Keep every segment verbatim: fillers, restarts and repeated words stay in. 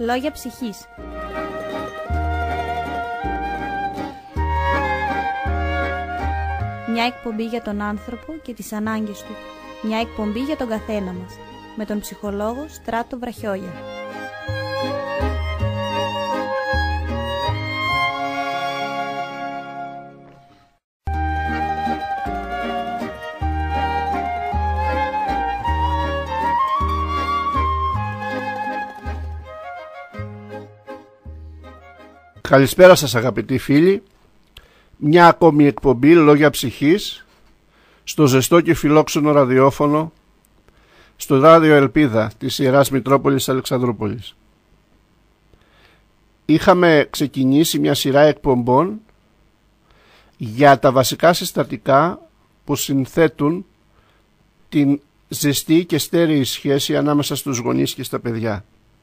Λόγια ψυχής. Μια εκπομπή για τον άνθρωπο και τις ανάγκες του. Μια εκπομπή για τον καθένα μας. Με τον ψυχολόγο Στράτο Βραχιόγια. Καλησπέρα σας αγαπητοί φίλοι. Μια ακόμη εκπομπή Λόγια Ψυχής στο ζεστό και φιλόξενο ραδιόφωνο, στο ράδιο Ελπίδα της Ιεράς Μητρόπολης Αλεξανδρούπολης. Είχαμε ξεκινήσει μια σειρά εκπομπών για τα βασικά συστατικά που συνθέτουν την ζεστή και στέρεη σχέση ανάμεσα στους γονείς και στα παιδιά.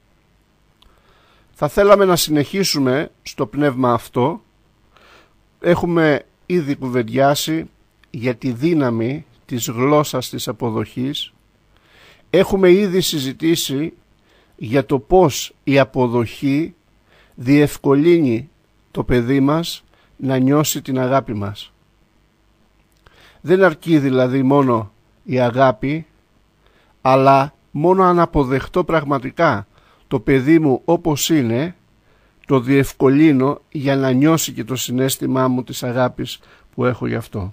Θα θέλαμε να συνεχίσουμε στο πνεύμα αυτό. Έχουμε ήδη κουβεντιάσει για τη δύναμη της γλώσσας της αποδοχής. Έχουμε ήδη συζητήσει για το πώς η αποδοχή διευκολύνει το παιδί μας να νιώσει την αγάπη μας. Δεν αρκεί δηλαδή μόνο η αγάπη, αλλά μόνο αν αποδεχτώ πραγματικά το παιδί μου όπως είναι, το διευκολύνω για να νιώσει και το συναίσθημά μου της αγάπης που έχω γι' αυτό.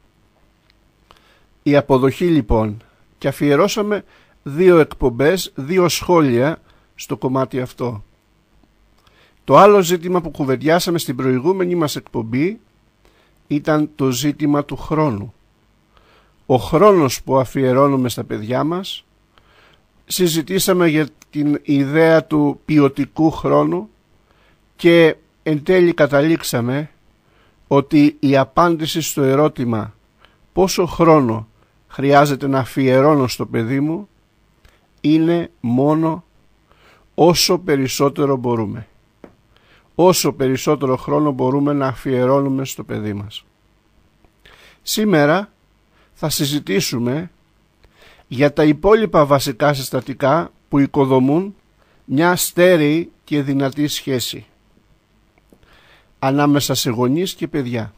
Η αποδοχή λοιπόν, και αφιερώσαμε δύο εκπομπές, δύο σχόλια στο κομμάτι αυτό. Το άλλο ζήτημα που κουβεντιάσαμε στην προηγούμενη μας εκπομπή ήταν το ζήτημα του χρόνου. Ο χρόνος που αφιερώνουμε στα παιδιά μας. Συζητήσαμε για την ιδέα του ποιοτικού χρόνου και εν τέλει καταλήξαμε ότι η απάντηση στο ερώτημα πόσο χρόνο χρειάζεται να αφιερώνω στο παιδί μου είναι μόνο όσο περισσότερο μπορούμε. Όσο περισσότερο χρόνο μπορούμε να αφιερώνουμε στο παιδί μας. Σήμερα θα συζητήσουμε για τα υπόλοιπα βασικά συστατικά που οικοδομούν μια στέρεη και δυνατή σχέση ανάμεσα σε γονείς και παιδιά.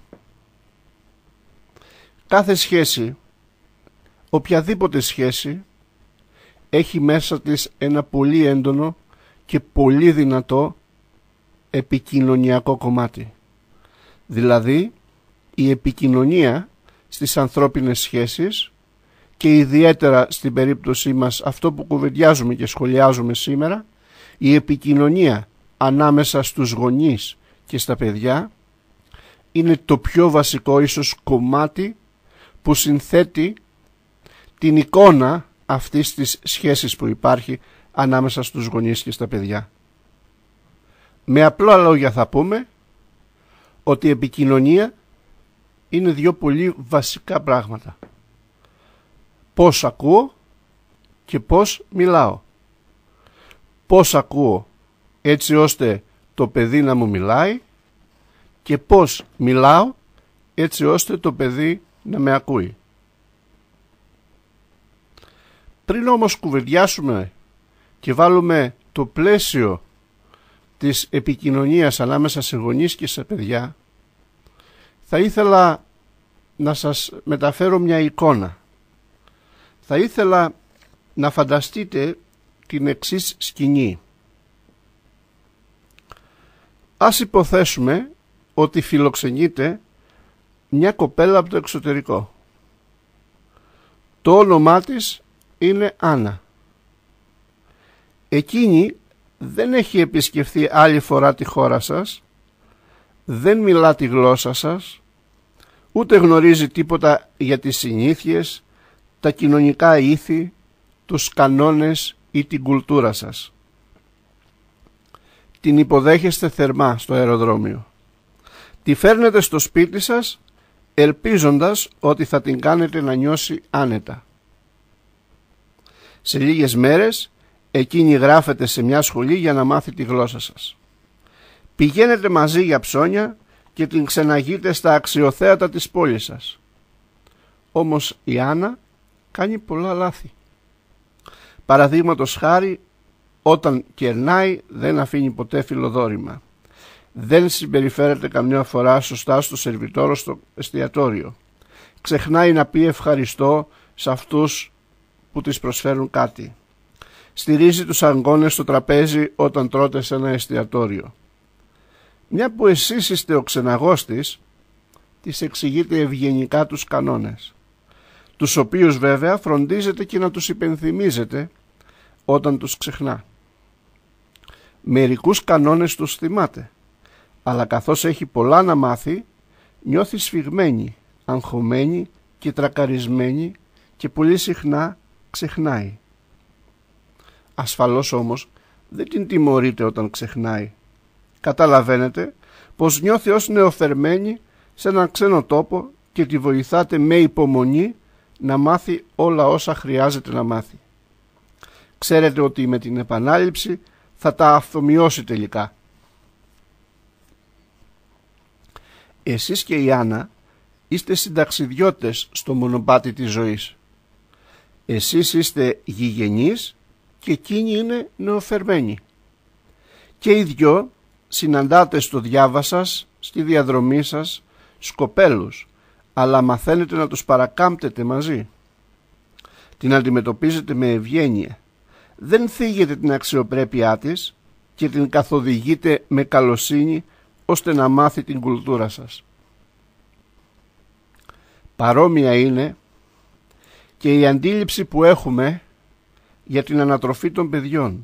Κάθε σχέση, οποιαδήποτε σχέση, έχει μέσα της ένα πολύ έντονο και πολύ δυνατό επικοινωνιακό κομμάτι. Δηλαδή, η επικοινωνία στις ανθρώπινες σχέσεις και ιδιαίτερα στην περίπτωσή μας αυτό που κουβεντιάζουμε και σχολιάζουμε σήμερα, η επικοινωνία ανάμεσα στους γονείς και στα παιδιά είναι το πιο βασικό ίσως κομμάτι που συνθέτει την εικόνα αυτής της σχέσης που υπάρχει ανάμεσα στους γονείς και στα παιδιά. Με απλά λόγια θα πούμε ότι η επικοινωνία είναι δύο πολύ βασικά πράγματα. Πώς ακούω και πώς μιλάω. Πώς ακούω έτσι ώστε το παιδί να μου μιλάει και πώς μιλάω έτσι ώστε το παιδί να με ακούει. Πριν όμως κουβεντιάσουμε και βάλουμε το πλαίσιο της επικοινωνίας ανάμεσα σε γονείς και σε παιδιά, θα ήθελα να σας μεταφέρω μια εικόνα. Θα ήθελα να φανταστείτε την εξής σκηνή. Ας υποθέσουμε ότι φιλοξενείται μια κοπέλα από το εξωτερικό. Το όνομά της είναι Άννα. Εκείνη δεν έχει επισκεφθεί άλλη φορά τη χώρα σας, δεν μιλά τη γλώσσα σας, ούτε γνωρίζει τίποτα για τις συνήθειες, τα κοινωνικά ήθη, τους κανόνες ή την κουλτούρα σας. Την υποδέχεστε θερμά στο αεροδρόμιο. Τη φέρνετε στο σπίτι σας ελπίζοντας ότι θα την κάνετε να νιώσει άνετα. Σε λίγες μέρες εκείνη γράφεται σε μια σχολή για να μάθει τη γλώσσα σας. Πηγαίνετε μαζί για ψώνια και την ξεναγείτε στα αξιοθέατα της πόλης σας. Όμως η Άννα κάνει πολλά λάθη. Παραδείγματος χάρη, Όταν κερνάει δεν αφήνει ποτέ φιλοδόρημα. Δεν συμπεριφέρεται καμιά φορά σωστά στο σερβιτόρο στο εστιατόριο. Ξεχνάει να πει ευχαριστώ σε αυτούς που της προσφέρουν κάτι. Στηρίζει τους αγκώνες στο τραπέζι όταν τρώτε σε ένα εστιατόριο. Μια που εσείς είστε ο ξεναγός της, της εξηγείτε ευγενικά τους κανόνες, τους οποίους βέβαια φροντίζετε και να τους υπενθυμίζετε όταν τους ξεχνά. Μερικούς κανόνες τους θυμάται, αλλά καθώς έχει πολλά να μάθει, νιώθει σφιγμένη, αγχωμένη και τρακαρισμένη και πολύ συχνά ξεχνάει. Ασφαλώς όμως δεν την τιμωρείτε όταν ξεχνάει. Καταλαβαίνετε πως νιώθει ως νεοφερμένη σε έναν ξένο τόπο και τη βοηθάτε με υπομονή να μάθει όλα όσα χρειάζεται να μάθει. Ξέρετε ότι με την επανάληψη θα τα αφομοιώσει τελικά. Εσείς και η Άννα είστε συνταξιδιώτες στο μονοπάτι της ζωής. Εσείς είστε γηγενείς και εκείνη είναι νεοφερμένη. Και οι δυο συναντάτε στο διάβα σας, στη διαδρομή σας, σκοπέλους, αλλά μαθαίνετε να τους παρακάμπτετε μαζί. Την αντιμετωπίζετε με ευγένεια. Δεν θίγετε την αξιοπρέπειά της και την καθοδηγείτε με καλοσύνη ώστε να μάθει την κουλτούρα σας. Παρόμοια είναι και η αντίληψη που έχουμε για την ανατροφή των παιδιών.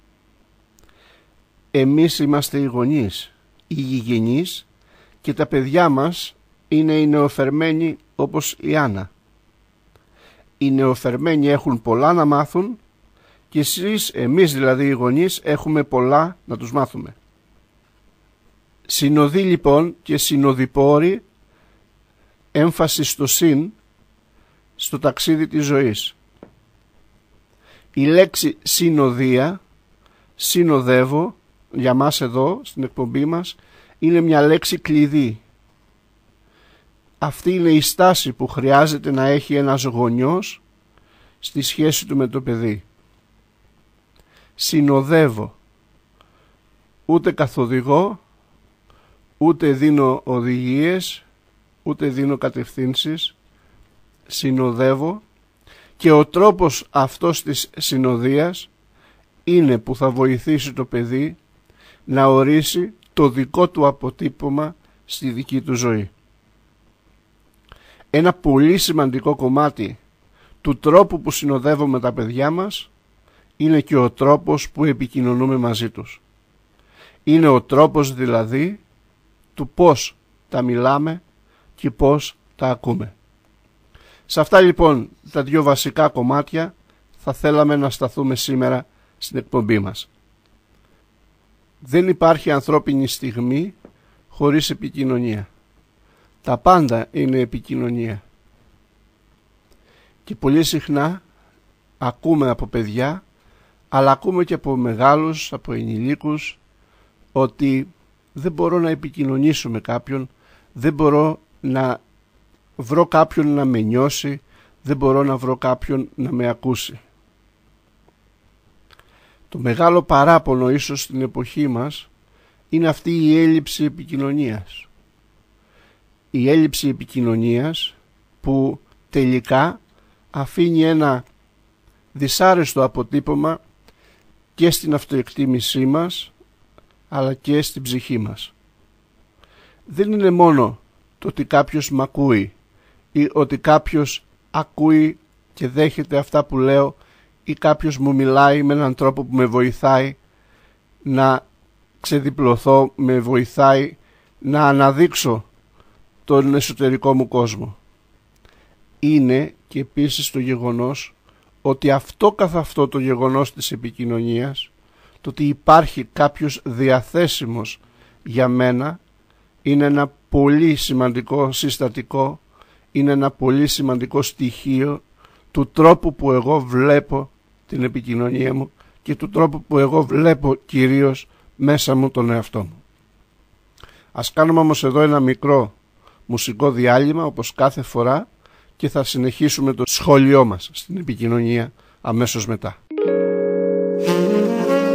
Εμείς είμαστε οι γονείς, οι γηγενείς και τα παιδιά μας είναι οι νεοφερμένοι όπως η Άννα. Οι νεοφερμένοι έχουν πολλά να μάθουν και εσείς, εμείς δηλαδή οι γονείς, έχουμε πολλά να τους μάθουμε. Συνοδοί λοιπόν και συνοδοιπόροι, έμφαση στο συν, στο ταξίδι της ζωής. Η λέξη συνοδεία, συνοδεύω, για μας εδώ στην εκπομπή μας, είναι μια λέξη κλειδί. Αυτή είναι η στάση που χρειάζεται να έχει ένας γονιός στη σχέση του με το παιδί. Συνοδεύω, ούτε καθοδηγώ, ούτε δίνω οδηγίες, ούτε δίνω κατευθύνσεις, συνοδεύω και ο τρόπος αυτός της συνοδείας είναι που θα βοηθήσει το παιδί να ορίσει το δικό του αποτύπωμα στη δική του ζωή. Ένα πολύ σημαντικό κομμάτι του τρόπου που συνοδεύουμε τα παιδιά μας είναι και ο τρόπος που επικοινωνούμε μαζί τους. Είναι ο τρόπος δηλαδή του πώς τα μιλάμε και πώς τα ακούμε. Σε αυτά λοιπόν τα δύο βασικά κομμάτια θα θέλαμε να σταθούμε σήμερα στην εκπομπή μας. Δεν υπάρχει ανθρώπινη στιγμή χωρίς επικοινωνία. Τα πάντα είναι επικοινωνία. Και πολύ συχνά ακούμε από παιδιά, αλλά ακούμε και από μεγάλους, από ενηλίκους, ότι δεν μπορώ να επικοινωνήσω με κάποιον, δεν μπορώ να βρω κάποιον να με νιώσει, δεν μπορώ να βρω κάποιον να με ακούσει. Το μεγάλο παράπονο ίσως στην εποχή μας είναι αυτή η έλλειψη επικοινωνίας. Η έλλειψη επικοινωνίας που τελικά αφήνει ένα δυσάρεστο αποτύπωμα και στην αυτοεκτίμησή μας αλλά και στην ψυχή μας. Δεν είναι μόνο το ότι κάποιος μ' ακούει ή ότι κάποιος ακούει και δέχεται αυτά που λέω ή κάποιος μου μιλάει με έναν τρόπο που με βοηθάει να ξεδιπλωθώ, με βοηθάει να αναδείξω τον εσωτερικό μου κόσμο. Είναι και επίσης το γεγονός ότι αυτό καθ' αυτό το γεγονός της επικοινωνίας, το ότι υπάρχει κάποιος διαθέσιμος για μένα, είναι ένα πολύ σημαντικό συστατικό, είναι ένα πολύ σημαντικό στοιχείο του τρόπου που εγώ βλέπω την επικοινωνία μου και του τρόπου που εγώ βλέπω κυρίως μέσα μου τον εαυτό μου. Ας κάνουμε όμως εδώ ένα μικρό μουσικό διάλειμμα όπως κάθε φορά και θα συνεχίσουμε το σχόλιο μας στην επικοινωνία αμέσως μετά.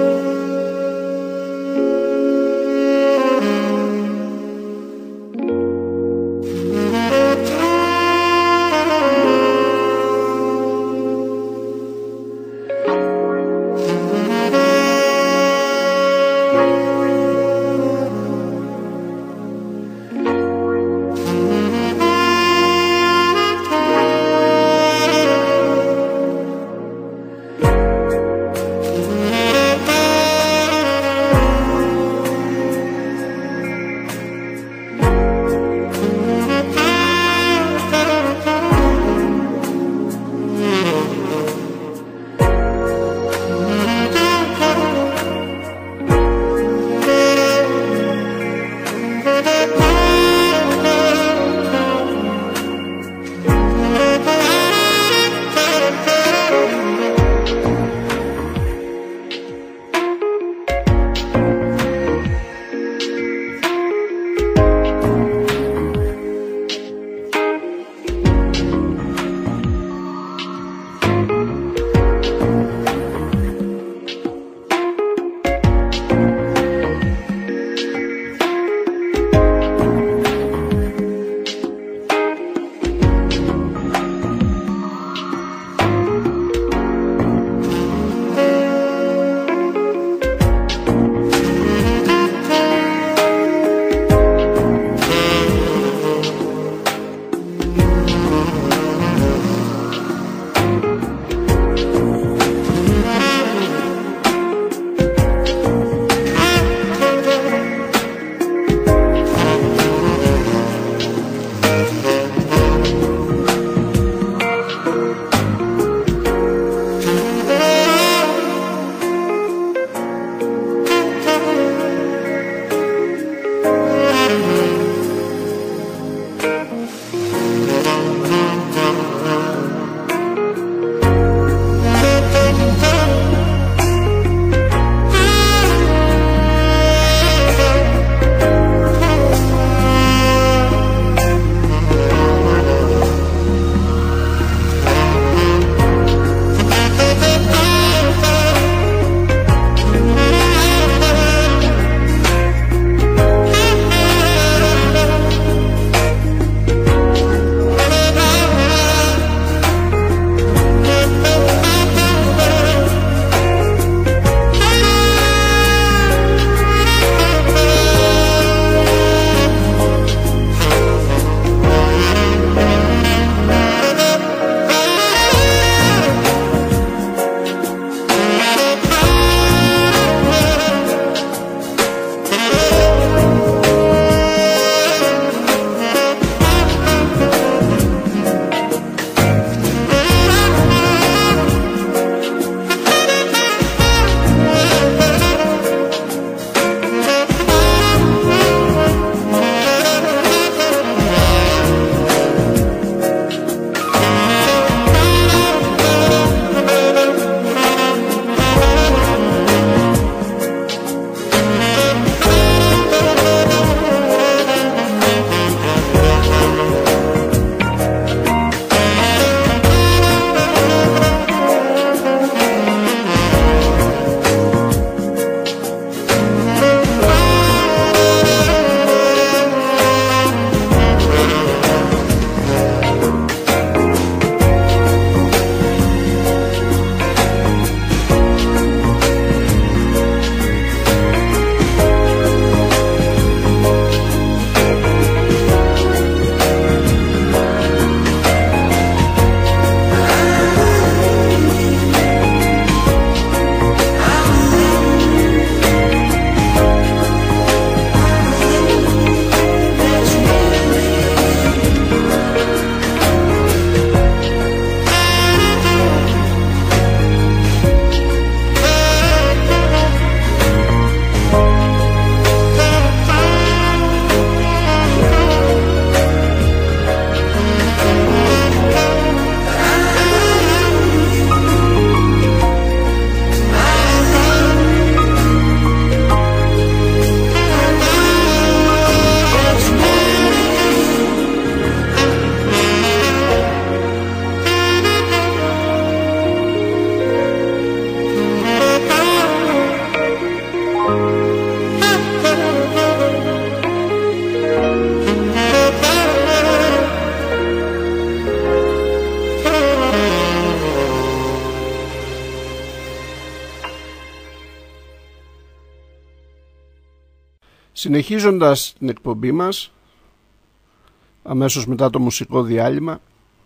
Συνεχίζοντας την εκπομπή μας, αμέσως μετά το μουσικό διάλειμμα,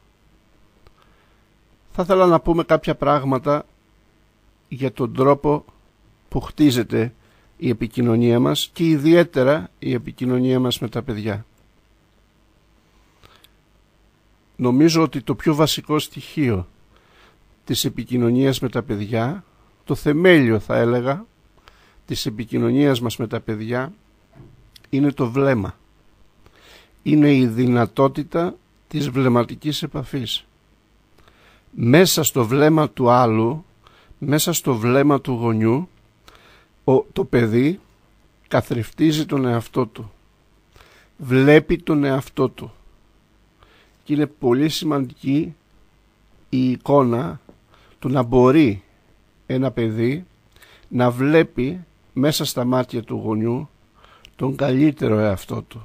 θα ήθελα να πούμε κάποια πράγματα για τον τρόπο που χτίζεται η επικοινωνία μας και ιδιαίτερα η επικοινωνία μας με τα παιδιά. Νομίζω ότι το πιο βασικό στοιχείο της επικοινωνίας με τα παιδιά, το θεμέλιο θα έλεγα, της επικοινωνίας μας με τα παιδιά, είναι το βλέμμα. Είναι η δυνατότητα της βλεμματικής επαφής. Μέσα στο βλέμμα του άλλου, μέσα στο βλέμμα του γονιού, ο, το παιδί καθρεφτίζει τον εαυτό του. Βλέπει τον εαυτό του. Και είναι πολύ σημαντική η εικόνα του να μπορεί ένα παιδί να βλέπει μέσα στα μάτια του γονιού τον καλύτερο εαυτό του.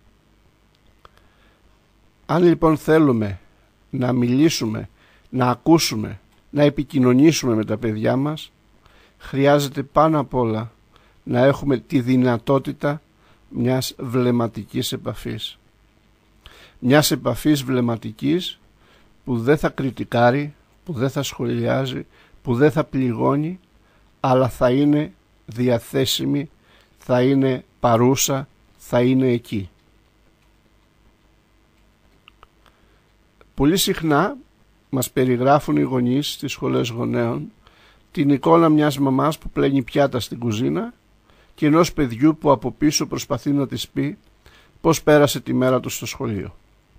Αν λοιπόν θέλουμε να μιλήσουμε, να ακούσουμε, να επικοινωνήσουμε με τα παιδιά μας, χρειάζεται πάνω απ' όλα να έχουμε τη δυνατότητα μιας βλεμματικής επαφής. Μιας επαφής βλεμματικής που δεν θα κριτικάρει, που δεν θα σχολιάζει, που δεν θα πληγώνει, αλλά θα είναι διαθέσιμη, θα είναι παρούσα, θα είναι εκεί. Πολύ συχνά μας περιγράφουν οι γονείς στις σχολές γονέων την εικόνα μιας μαμάς που πλένει πιάτα στην κουζίνα και ενός παιδιού που από πίσω προσπαθεί να της πει πώς πέρασε τη μέρα του στο σχολείο.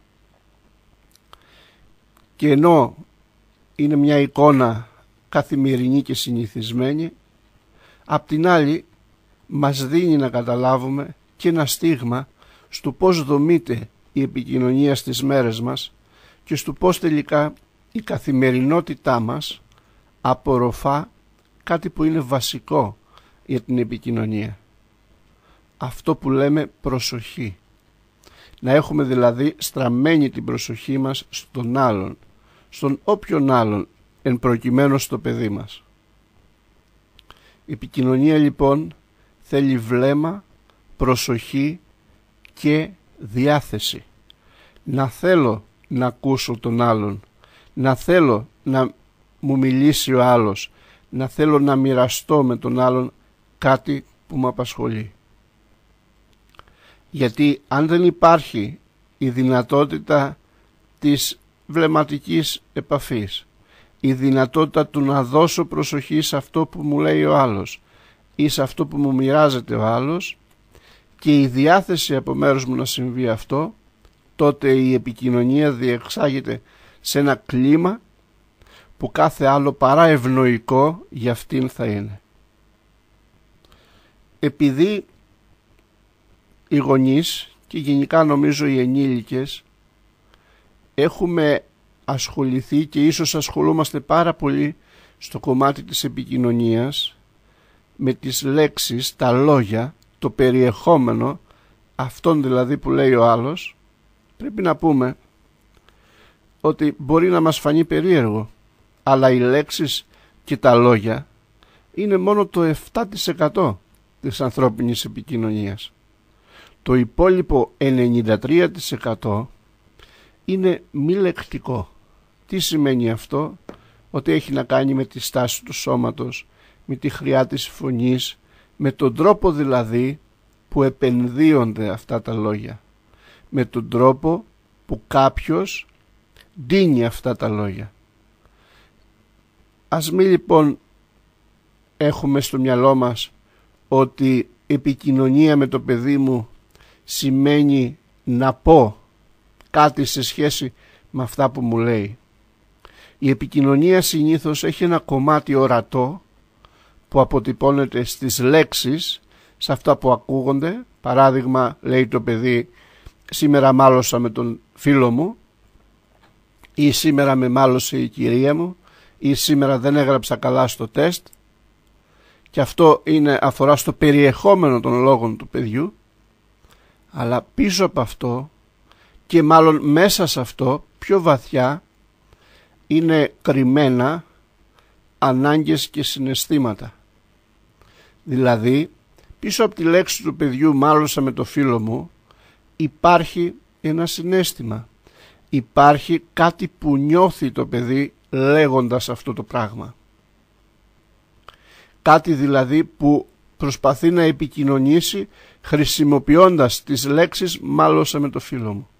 Και ενώ είναι μια εικόνα καθημερινή και συνηθισμένη, απ' την άλλη μας δίνει να καταλάβουμε και ένα στίγμα στο πώς δομείται η επικοινωνία στις μέρες μας και στο πώς τελικά η καθημερινότητά μας απορροφά κάτι που είναι βασικό για την επικοινωνία. Αυτό που λέμε προσοχή. Να έχουμε δηλαδή στραμμένη την προσοχή μας στον άλλον, στον όποιον άλλον, εν προκειμένου στο παιδί μας. Η επικοινωνία λοιπόν θέλει βλέμμα, προσοχή και διάθεση. Να θέλω να ακούσω τον άλλον, να θέλω να μου μιλήσει ο άλλος, να θέλω να μοιραστώ με τον άλλον κάτι που με απασχολεί. Γιατί αν δεν υπάρχει η δυνατότητα της βλεμματικής επαφής, η δυνατότητα του να δώσω προσοχή σε αυτό που μου λέει ο άλλος ή σε αυτό που μου μοιράζεται ο άλλος και η διάθεση από μέρους μου να συμβεί αυτό, τότε η επικοινωνία διεξάγεται σε ένα κλίμα που κάθε άλλο παρά ευνοϊκό για αυτήν θα είναι. Επειδή οι γονείς και γενικά νομίζω οι ενήλικες έχουμε ασχοληθεί και ίσως ασχολούμαστε πάρα πολύ στο κομμάτι της επικοινωνίας με τις λέξεις, τα λόγια, το περιεχόμενο, αυτόν δηλαδή που λέει ο άλλος, πρέπει να πούμε ότι μπορεί να μας φανεί περίεργο, αλλά οι λέξεις και τα λόγια είναι μόνο το επτά τοις εκατό της ανθρώπινης επικοινωνίας. Το υπόλοιπο ενενήντα τρία τοις εκατό είναι μη λεκτικό. Τι σημαίνει αυτό? Ότι έχει να κάνει με τη στάση του σώματος, με τη χρειά της φωνής, με τον τρόπο δηλαδή που επενδύονται αυτά τα λόγια, με τον τρόπο που κάποιος ντύνει αυτά τα λόγια. Ας μην λοιπόν έχουμε στο μυαλό μας ότι επικοινωνία με το παιδί μου σημαίνει να πω κάτι σε σχέση με αυτά που μου λέει. Η επικοινωνία συνήθως έχει ένα κομμάτι ορατό που αποτυπώνεται στις λέξεις, σε αυτά που ακούγονται. Παράδειγμα, λέει το παιδί, σήμερα μάλωσα με τον φίλο μου, ή σήμερα με μάλωσε η κυρία μου, ή σήμερα δεν έγραψα καλά στο τεστ, και αυτό είναι, αφορά στο περιεχόμενο των λόγων του παιδιού. Αλλά πίσω από αυτό και μάλλον μέσα σε αυτό πιο βαθιά είναι κρυμμένα ανάγκες και συναισθήματα. Δηλαδή Πίσω από τη λέξη του παιδιού «μάλωσα με το φίλο μου» υπάρχει ένα συναίσθημα. Υπάρχει κάτι που νιώθει το παιδί λέγοντας αυτό το πράγμα. Κάτι δηλαδή που προσπαθεί να επικοινωνήσει χρησιμοποιώντας τις λέξεις «μάλωσα με το φίλο μου».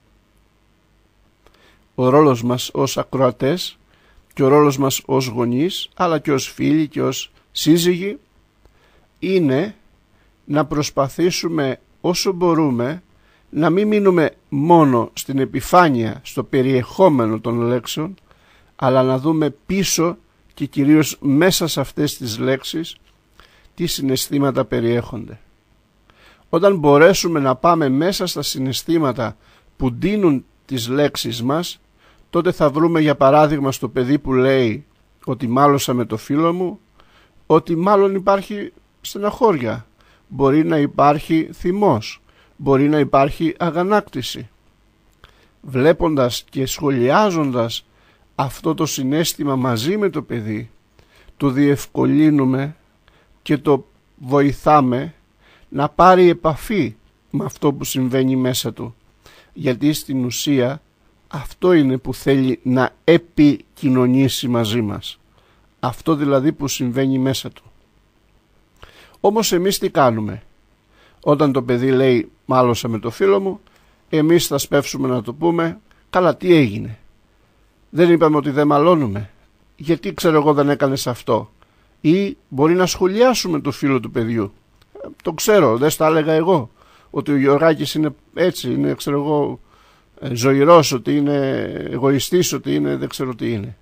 Ο ρόλος μας ως ακροατές και ο ρόλος μας ως γονείς, αλλά και ως φίλοι και ως σύζυγοι, είναι να προσπαθήσουμε όσο μπορούμε να μην μείνουμε μόνο στην επιφάνεια, στο περιεχόμενο των λέξεων, αλλά να δούμε πίσω και κυρίως μέσα σε αυτές τις λέξεις τι συναισθήματα περιέχονται. Όταν μπορέσουμε να πάμε μέσα στα συναισθήματα που ντύνουν τις λέξεις μας, τότε θα βρούμε για παράδειγμα στο παιδί που λέει ότι μάλωσα με το φίλο μου, ότι μάλλον υπάρχει στεναχώρια, μπορεί να υπάρχει θυμός, μπορεί να υπάρχει αγανάκτηση. Βλέποντας και σχολιάζοντας αυτό το συναίσθημα μαζί με το παιδί, το διευκολύνουμε και το βοηθάμε να πάρει επαφή με αυτό που συμβαίνει μέσα του, γιατί στην ουσία αυτό είναι που θέλει να επικοινωνήσει μαζί μας, αυτό δηλαδή που συμβαίνει μέσα του. Όμως εμείς τι κάνουμε? Όταν το παιδί λέει «μάλωσα με το φίλο μου», εμείς θα σπεύσουμε να το πούμε «καλά, τι έγινε? Δεν είπαμε ότι δεν μαλώνουμε? Γιατί ξέρω εγώ δεν έκανες αυτό?» Ή μπορεί να σχολιάσουμε το φίλο του παιδιού. Το ξέρω, δεν στα έλεγα εγώ, ότι ο Γιωργάκης είναι έτσι, είναι ξέρω εγώ ζωηρός, ότι είναι εγωιστής, ότι είναι δεν ξέρω τι είναι.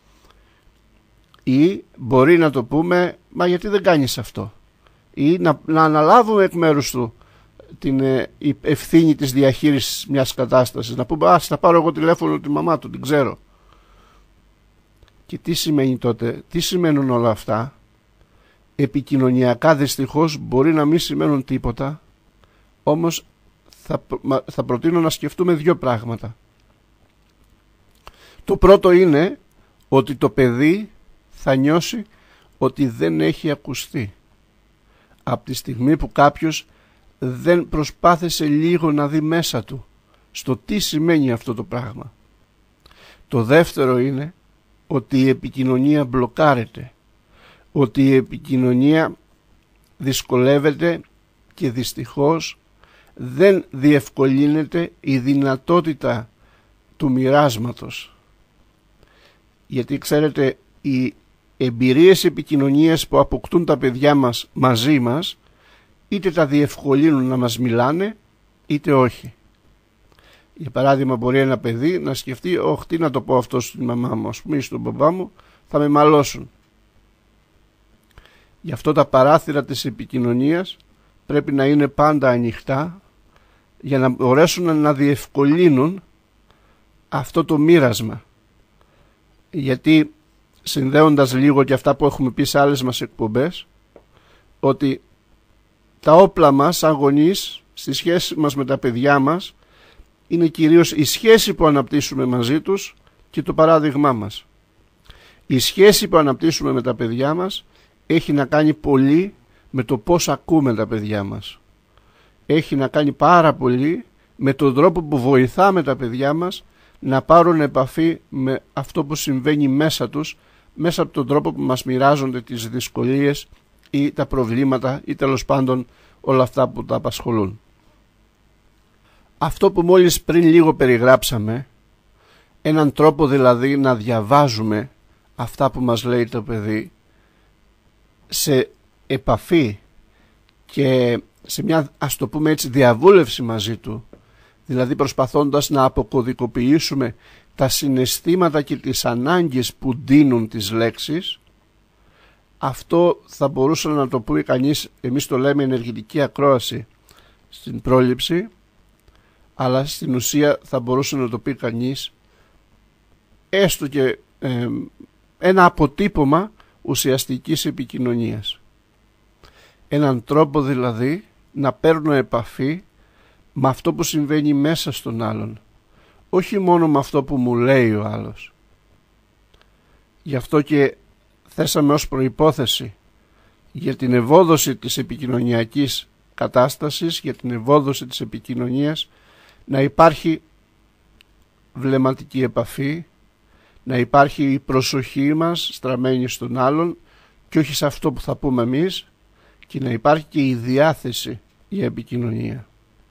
Ή μπορεί να το πούμε «μα γιατί δεν κάνεις αυτό?» Ή να, να αναλάβουμε εκ μέρους του την ε, ευθύνη της διαχείρισης μιας κατάστασης, να πούμε «ας θα πάρω εγώ τηλέφωνο τη μαμά του, την ξέρω». Και τι σημαίνει τότε, τι σημαίνουν όλα αυτά? Επικοινωνιακά δυστυχώς μπορεί να μην σημαίνουν τίποτα, όμως θα, θα προτείνω να σκεφτούμε δύο πράγματα. Το πρώτο είναι ότι το παιδί θα νιώσει ότι δεν έχει ακουστεί από τη στιγμή που κάποιος δεν προσπάθησε λίγο να δει μέσα του στο τι σημαίνει αυτό το πράγμα. Το δεύτερο είναι ότι η επικοινωνία μπλοκάρεται, ότι η επικοινωνία δυσκολεύεται και δυστυχώς δεν διευκολύνεται η δυνατότητα του μοιράσματος. Γιατί ξέρετε, οι εμπειρίες επικοινωνίας που αποκτούν τα παιδιά μας μαζί μας, είτε τα διευκολύνουν να μας μιλάνε είτε όχι. Για παράδειγμα, μπορεί ένα παιδί να σκεφτεί «όχι, τι να το πω αυτό στην μαμά μου, ας πούμε, ή στον μπαμπά μου, θα με μαλώσουν». Γι' αυτό τα παράθυρα της επικοινωνίας πρέπει να είναι πάντα ανοιχτά, για να μπορέσουν να διευκολύνουν αυτό το μοίρασμα. Γιατί συνδέοντας λίγο και αυτά που έχουμε πει σε άλλες μας εκπομπές, ότι τα όπλα μας σαν γονείς στη σχέση μας με τα παιδιά μας είναι κυρίως η σχέση που αναπτύσσουμε μαζί τους και το παράδειγμά μας. Η σχέση που αναπτύσσουμε με τα παιδιά μας έχει να κάνει πολύ με το πώς ακούμε τα παιδιά μας. Έχει να κάνει πάρα πολύ με τον τρόπο που βοηθάμε τα παιδιά μας να πάρουν επαφή με αυτό που συμβαίνει μέσα τους, μέσα από τον τρόπο που μας μοιράζονται τις δυσκολίες ή τα προβλήματα ή τέλος πάντων όλα αυτά που τα απασχολούν. Αυτό που μόλις πριν λίγο περιγράψαμε, έναν τρόπο δηλαδή να διαβάζουμε αυτά που μας λέει το παιδί σε επαφή και σε μια, ας το πούμε έτσι, διαβούλευση μαζί του, δηλαδή προσπαθώντας να αποκωδικοποιήσουμε τα συναισθήματα και τις ανάγκες που ντύνουν τις λέξεις, αυτό θα μπορούσε να το πει κανείς, εμείς το λέμε ενεργητική ακρόαση στην πρόληψη, αλλά στην ουσία θα μπορούσε να το πει κανείς έστω και ε, ένα αποτύπωμα ουσιαστικής επικοινωνίας. Έναν τρόπο δηλαδή να παίρνω επαφή με αυτό που συμβαίνει μέσα στον άλλον, όχι μόνο με αυτό που μου λέει ο άλλος. Γι' αυτό και θέσαμε ως προϋπόθεση για την ευόδοση της επικοινωνιακής κατάστασης, για την ευόδοση της επικοινωνίας, να υπάρχει βλεμματική επαφή, να υπάρχει η προσοχή μας στραμμένη στον άλλον και όχι σε αυτό που θα πούμε εμείς, και να υπάρχει και η διάθεση για επικοινωνία.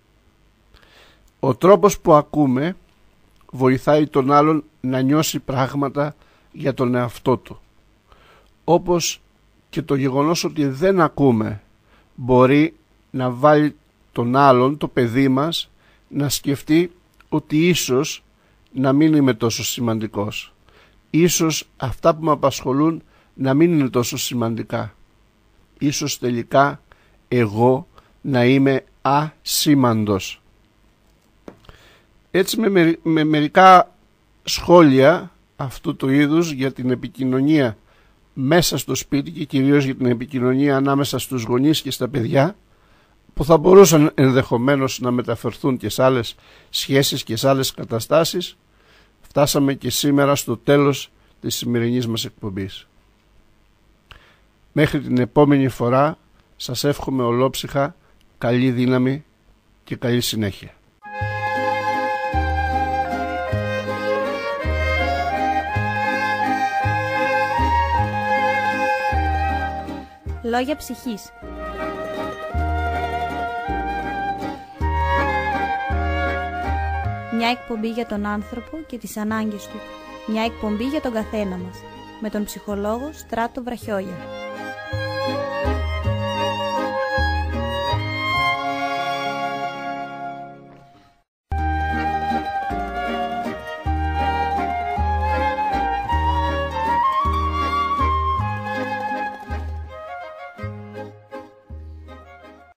Ο τρόπος που ακούμε βοηθάει τον άλλον να νιώσει πράγματα για τον εαυτό του. Όπως και το γεγονός ότι δεν ακούμε μπορεί να βάλει τον άλλον, το παιδί μας, να σκεφτεί ότι ίσως να μην είμαι τόσο σημαντικός. Ίσως αυτά που με απασχολούν να μην είναι τόσο σημαντικά. Ίσως τελικά εγώ να είμαι ασήμαντος. Έτσι με, με, με μερικά σχόλια αυτού του είδους για την επικοινωνία μέσα στο σπίτι και κυρίως για την επικοινωνία ανάμεσα στους γονείς και στα παιδιά, που θα μπορούσαν ενδεχομένως να μεταφερθούν και σε άλλες σχέσεις και σε άλλες καταστάσεις, φτάσαμε και σήμερα στο τέλος της σημερινής μας εκπομπής. Μέχρι την επόμενη φορά σας εύχομαι ολόψυχα καλή δύναμη και καλή συνέχεια. Λόγια ψυχής. Μια εκπομπή για τον άνθρωπο και τις ανάγκες του. Μια εκπομπή για τον καθένα μας. Με τον ψυχολόγο Στράτο Βραχιόλια.